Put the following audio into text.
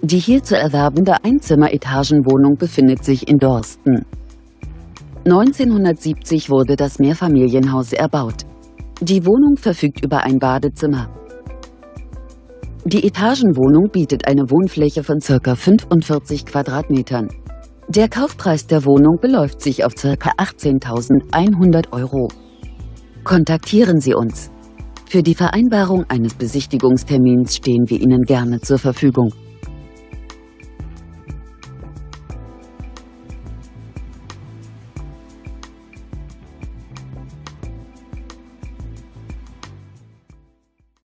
Die hier zu erwerbende Einzimmer-Etagenwohnung befindet sich in Dorsten. 1970 wurde das Mehrfamilienhaus erbaut. Die Wohnung verfügt über ein Badezimmer. Die Etagenwohnung bietet eine Wohnfläche von ca. 45 Quadratmetern. Der Kaufpreis der Wohnung beläuft sich auf ca. 18.100 €. Kontaktieren Sie uns. Für die Vereinbarung eines Besichtigungstermins stehen wir Ihnen gerne zur Verfügung.